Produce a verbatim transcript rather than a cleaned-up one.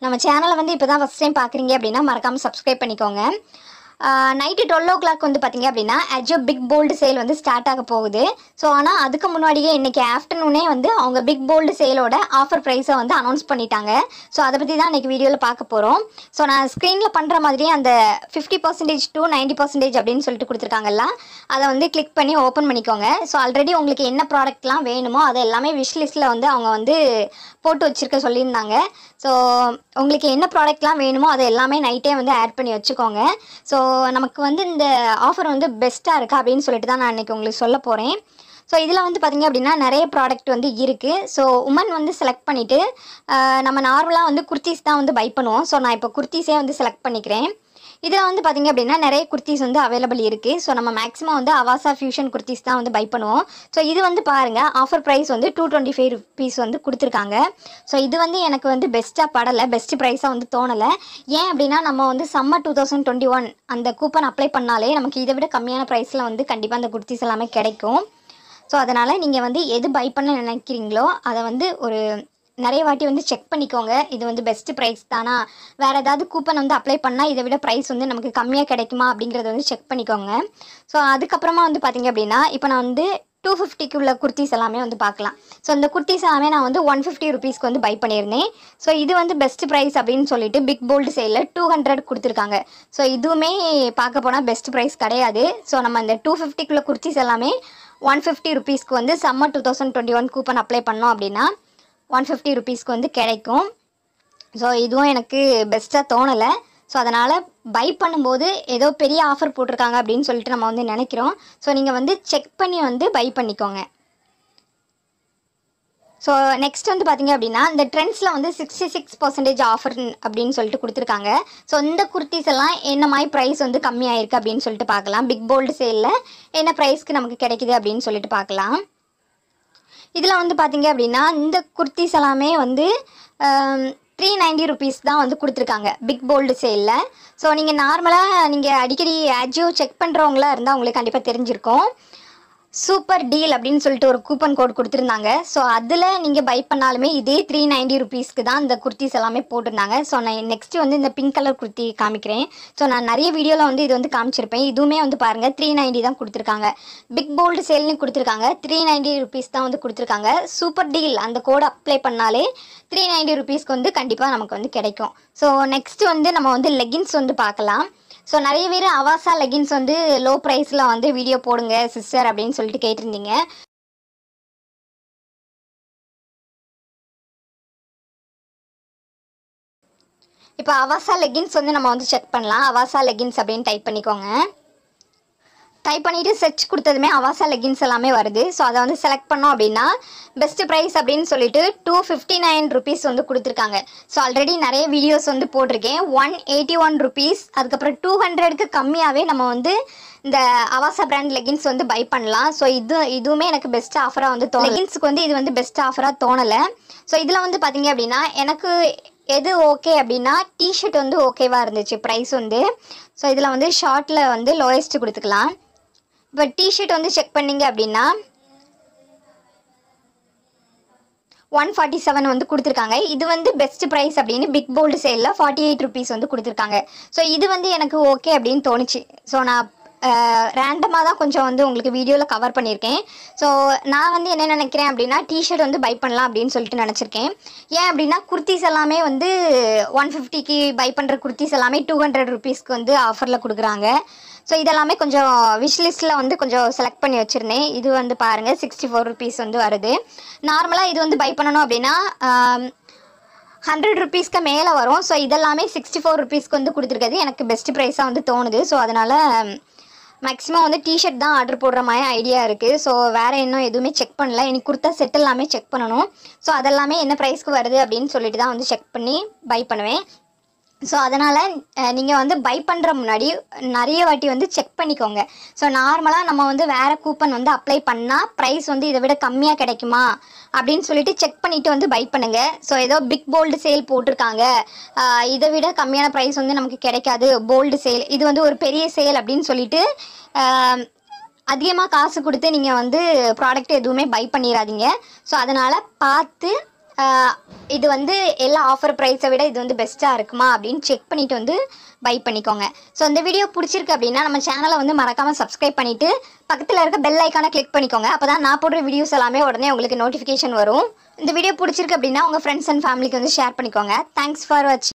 நம்ம சேனலை வந்து இப்போ தான் ஃபஸ்ட் டைம் பார்க்குறீங்க அப்படின்னா மறக்காமல் சப்ஸ்கிரைப் பண்ணிக்கோங்க. நைட்டு டுவெல் ஓ கிளாக் வந்து பார்த்திங்க அப்படின்னா அஜியோ பிக் போல்டு சேல் வந்து ஸ்டார்ட் ஆக போகுது. ஸோ ஆனால் அதுக்கு முன்னாடியே இன்றைக்கி ஆஃப்டர்நூனே வந்து அவங்க பிக் போல்டு சேலோட ஆஃபர் ப்ரைஸை வந்து அனௌன்ஸ் பண்ணிட்டாங்க. ஸோ அதை பற்றி தான் இன்றைக்கி வீடியோவில் பார்க்க போகிறோம். ஸோ நான் ஸ்க்ரீனில் பண்ணுற மாதிரியே அந்த fifty percentage to ninety percentage அப்படின்னு சொல்லிட்டு கொடுத்துருக்காங்கல்ல, அதை வந்து கிளிக் பண்ணி ஓப்பன் பண்ணிக்கோங்க. ஸோ ஆல்ரெடி உங்களுக்கு என்ன ப்ராடக்ட்லாம் வேணுமோ அதை எல்லாமே விஷ் லிஸ்ட்டில் வந்து அவங்க வந்து போட்டு வச்சுருக்க சொல்லியிருந்தாங்க. ஸோ உங்களுக்கு என்ன ப்ராடக்ட்லாம் வேணுமோ அதை எல்லாமே நைட்டே வந்து ஆட் பண்ணி வச்சுக்கோங்க. ஸோ நமக்கு வந்து இந்த ஆஃபர் வந்து பெஸ்ட்டாக இருக்கா அப்படின்னு சொல்லிட்டு தான் நான் இன்றைக்கி உங்களுக்கு சொல்ல போகிறேன். ஸோ இதில் வந்து பார்த்திங்க அப்படின்னா நிறைய ப்ராடக்ட் வந்து இருக்குது. ஸோ உமன் வந்து செலக்ட் பண்ணிவிட்டு நம்ம நார்மலாக வந்து குர்த்திஸ் தான் வந்து பை பண்ணுவோம். ஸோ நான் இப்போ குர்த்திஸே வந்து செலக்ட் பண்ணிக்கிறேன். இதில் வந்து பார்த்திங்க அப்படின்னா நிறைய குர்த்திஸ் வந்து அவைலபிள் இருக்குது. ஸோ நம்ம மேக்ஸிமம் வந்து அவாசா ஃபியூஷன் குர்த்திஸ் தான் வந்து பை பண்ணுவோம். ஸோ இது வந்து பாருங்கள், ஆஃபர் ப்ரைஸ் வந்து டூ டுவெண்ட்டி ஃபைவ் ருபீஸ் வந்து கொடுத்துருக்காங்க. ஸோ இது வந்து எனக்கு வந்து பெஸ்ட்டாக படலை, பெஸ்ட் ப்ரைஸாக வந்து தோணலை. ஏன் அப்படின்னா நம்ம வந்து summer two thousand twenty one அந்த கூப்பன் அப்ளை பண்ணாலே நமக்கு இதை விட கம்மியான ப்ரைஸில் வந்து கண்டிப்பாக அந்த குர்த்திஸ் எல்லாமே கிடைக்கும். ஸோ அதனால் நீங்கள் வந்து எது பை பண்ண நினைக்கிறீங்களோ அதை வந்து ஒரு நிறைய வாட்டி வந்து செக் பண்ணிக்கோங்க. இது வந்து பெஸ்ட்டு ப்ரைஸ் தானா, வேறு ஏதாவது கூப்பன் வந்து அப்ளை பண்ணால் இதை விட ப்ரைஸ் வந்து நமக்கு கம்மியாக கிடைக்குமா அப்படிங்கிறத வந்து செக் பண்ணிக்கோங்க. ஸோ அதுக்கப்புறமா வந்து பார்த்திங்க அப்படின்னா இப்போ நான் வந்து டூ ஃபிஃப்டிக்கு உள்ள குர்த்திஸ் எல்லாமே வந்து பார்க்கலாம். ஸோ இந்த குர்த்திஸ் எல்லாமே நான் வந்து ஒன் ஃபிஃப்டி ருபீஸ்க்கு வந்து பை பண்ணியிருந்தேன். ஸோ இது வந்து பெஸ்ட் ப்ரைஸ் அப்படின்னு சொல்லிட்டு பிக் போல்டு சேலில் டூ ஹண்ட்ரட் கொடுத்துருக்காங்க. ஸோ இதுவுமே பார்க்க போனால் பெஸ்ட் ப்ரைஸ் கிடையாது. ஸோ நம்ம இந்த டூ ஃபிஃப்டிக்குள்ள குர்த்திஸ் எல்லாமே ஒன் ஃபிஃப்டி ருபீஸ்க்கு வந்து summer two thousand twenty one coupon apply பண்ணோம் அப்படின்னா ஒன் ஃபிஃப்டி ருபீஸ்க்கு வந்து கிடைக்கும். ஸோ இதுவும் எனக்கு பெஸ்ட்டாக தோணலை. ஸோ அதனால் பை பண்ணும்போது ஏதோ பெரிய ஆஃபர் போட்டிருக்காங்க அப்படின்னு சொல்லிட்டு நம்ம வந்து நினைக்கிறோம். ஸோ நீங்கள் வந்து செக் பண்ணி வந்து பை பண்ணிக்கோங்க. ஸோ நெக்ஸ்ட் வந்து பார்த்திங்க அப்படின்னா இந்த ட்ரெண்ட்ஸில் வந்து சிக்ஸ்டி சிக்ஸ் பர்சன்டேஜ் ஆஃபர் அப்படின்னு சொல்லிட்டு கொடுத்துருக்காங்க. ஸோ இந்த குர்த்திஸ் எல்லாம் என்ன மாதிரி ப்ரைஸ் வந்து கம்மியாயிருக்கு அப்படின்னு சொல்லிட்டு பார்க்கலாம். பிக் போல்டு சேலில் என்ன ப்ரைஸ்க்கு நமக்கு கிடைக்குது அப்படின்னு சொல்லிட்டு பார்க்கலாம். இதில் வந்து பார்த்திங்க அப்படின்னா இந்த குர்த்திஸ் எல்லாமே வந்து த்ரீ நைன்ட்டி ருபீஸ் தான் வந்து கொடுத்துருக்காங்க பிக் போல்டு சேலில். ஸோ நீங்கள் நார்மலாக நீங்கள் அடிக்கடி ஆஜியோ செக் பண்ணுறவங்களா இருந்தால் உங்களுக்கு கண்டிப்பாக தெரிஞ்சிருக்கும். சூப்பர் டீல் அப்படின்னு சொல்லிட்டு ஒரு கூப்பன் கோட் கொடுத்துருந்தாங்க. ஸோ அதில் நீங்கள் பை பண்ணாலுமே இதே த்ரீ நைன்ட்டி ருபீஸ்க்கு தான் இந்த குர்த்திஸ் எல்லாமே போட்டிருந்தாங்க. ஸோ நான் நெக்ஸ்ட்டு வந்து இந்த பிங்க் கலர் குர்த்தி காமிக்கிறேன். ஸோ நான் நிறைய வீடியோவில் வந்து இது வந்து காமிச்சிருப்பேன். இதுவுமே வந்து பாருங்கள் த்ரீ நைன்ட்டி தான் கொடுத்துருக்காங்க. பிக் போல்டு சேல்னு கொடுத்துருக்காங்க. த்ரீ நைன்ட்டி ருபீஸ் தான் வந்து கொடுத்துருக்காங்க. சூப்பர் டீல் அந்த கோடை அப்ளை பண்ணாலே த்ரீ நைன்ட்டி ருபீஸ்க்கு வந்து கண்டிப்பாக நமக்கு வந்து கிடைக்கும். ஸோ நெக்ஸ்ட்டு வந்து நம்ம வந்து லெகின்ஸ் வந்து பார்க்கலாம். ஸோ நிறைய பேர் அவாசா லெகின்ஸ் வந்து லோ ப்ரைஸில் வந்து வீடியோ போடுங்க சிஸ்டர் அப்படின்னு சொல்லிட்டு கேட்டிருந்தீங்க. இப்போ அவாசா லெகின்ஸ் வந்து நம்ம வந்து செக் பண்ணலாம். அவாசா லெகின்ஸ் அப்படின்னு டைப் பண்ணிக்கோங்க. டைப் பண்ணிவிட்டு சர்ச் கொடுத்ததுமே அவாசா லெகின்ஸ் எல்லாமே வருது. ஸோ அதை வந்து செலக்ட் பண்ணோம் அப்படின்னா பெஸ்ட் ப்ரைஸ் அப்படின்னு சொல்லிட்டு டூ ஃபிஃப்டி நைன் ருபீஸ் வந்து கொடுத்துருக்காங்க. ஸோ ஆல்ரெடி நிறைய வீடியோஸ் வந்து போட்டிருக்கேன். ஒன் எயிட்டி ஒன் ருபீஸ் அதுக்கப்புறம் டூ ஹண்ட்ரடுக்கு கம்மியாகவே நம்ம வந்து இந்த அவாசா பிராண்ட் லெகின்ஸ் வந்து பை பண்ணலாம். ஸோ இது இதுவுமே எனக்கு பெஸ்ட் ஆஃபராக வந்து தோணும். லெகின்ஸுக்கு வந்து இது வந்து பெஸ்ட் ஆஃபராக தோணலை. ஸோ இதில் வந்து பார்த்திங்க அப்படின்னா எனக்கு எது ஓகே அப்படின்னா டிஷர்ட் வந்து ஓகேவாக இருந்துச்சு ப்ரைஸ் வந்து. ஸோ இதில் வந்து ஷார்ட்டில் வந்து லோயஸ்ட்டு கொடுத்துக்கலாம். இப்போ டிஷர்ட் வந்து செக் பண்ணிங்க அப்படின்னா ஒன் ஃபார்ட்டி செவன் வந்து கொடுத்துருக்காங்க. இது வந்து பெஸ்ட் ப்ரைஸ் அப்படின்னு பிக் போல்டு சேலில் ஃபார்ட்டி எயிட் ருபீஸ் வந்து கொடுத்துருக்காங்க. ஸோ இது வந்து எனக்கு ஓகே அப்படின்னு தோணுச்சு. ஸோ நான் ரேண்டமாக தான் கொஞ்சம் வந்து உங்களுக்கு வீடியோவில் கவர் பண்ணியிருக்கேன். ஸோ நான் வந்து என்ன நினைக்கிறேன் அப்படின்னா டிஷர்ட் வந்து பை பண்ணலாம் அப்படின்னு சொல்லிட்டு நினச்சிருக்கேன். ஏன் அப்படின்னா குர்த்திஸ் எல்லாமே வந்து ஒன் ஃபிஃப்டிக்கு பை பண்ணுற குர்த்திஸ் எல்லாமே டூ ஹண்ட்ரட் ருபீஸ்க்கு வந்து ஆஃபரில் கொடுக்குறாங்க. ஸோ இதெல்லாமே கொஞ்சம் விஷ் லிஸ்ட்டில் வந்து கொஞ்சம் செலக்ட் பண்ணி வச்சுருந்தேன். இது வந்து பாருங்கள் சிக்ஸ்டி ஃபோர் ருபீஸ் வந்து வருது. நார்மலாக இது வந்து பை பண்ணணும் அப்படின்னா ஹண்ட்ரட் ருபீஸ்க்கு மேலே வரும். ஸோ இதெல்லாமே சிக்ஸ்டி ஃபோர் ருபீஸ்க்கு வந்து கொடுத்துருக்கிறது எனக்கு பெஸ்ட் ப்ரைஸாக வந்து தோணுது. ஸோ அதனால் மேக்ஸிமம் வந்து டிஷர்ட் தான் ஆர்டர் போடுற மாதிரி ஐடியா இருக்குது. ஸோ வேறு இன்னும் எதுவுமே செக் பண்ணல. எனக்கு கொடுத்தா செட் எல்லாமே செக் பண்ணணும். ஸோ அதெல்லாமே என்ன ப்ரைஸ்க்கு வருது அப்படின்னு சொல்லிட்டு தான் வந்து செக் பண்ணி பை பண்ணுவேன். ஸோ அதனால் நீங்கள் வந்து பை பண்ணுற முன்னாடி நிறைய வாட்டி வந்து செக் பண்ணிக்கோங்க. ஸோ நார்மலாக நம்ம வந்து வேறு கூப்பன் வந்து அப்ளை பண்ணால் ப்ரைஸ் வந்து இதை விட கம்மியாக கிடைக்குமா அப்படின்னு சொல்லிட்டு செக் பண்ணிவிட்டு வந்து பை பண்ணுங்கள். ஸோ ஏதோ பிக் போல்டு சேல் போட்டிருக்காங்க, இதை விட கம்மியான ப்ரைஸ் வந்து நமக்கு கிடைக்காது, போல்டு சேல் இது வந்து ஒரு பெரிய சேல் அப்படின்னு சொல்லிட்டு அதிகமாக காசு கொடுத்து நீங்கள் வந்து ப்ராடக்ட் எதுவுமே பை பண்ணிடாதீங்க. ஸோ அதனால் பார்த்து இது வந்து எல்லா ஆஃபர் ப்ரைஸை விட இது வந்து பெஸ்ட்டாக இருக்குமா அப்படின்னு செக் பண்ணிவிட்டு வந்து பை பண்ணிக்கோங்க. ஸோ இந்த வீடியோ பிடிச்சிருக்கு அப்படின்னா நம்ம சேனலை வந்து மறக்காமல் சப்ஸ்கிரைப் பண்ணிவிட்டு பக்கத்தில் இருக்க பெல் ஐக்கானை கிளிக் பண்ணிக்கோங்க. அப்போ தான் நான் போடுற வீடியோஸ் எல்லாமே உடனே உங்களுக்கு நோட்டிஃபிகேஷன் வரும். இந்த வீடியோ பிடிச்சிருக்கு அப்படின்னா உங்கள் ஃப்ரெண்ட்ஸ் அண்ட் ஃபேமிலிக்கு வந்து ஷேர் பண்ணிக்கோங்க. தேங்க்ஸ் ஃபார் வாட்சிங்.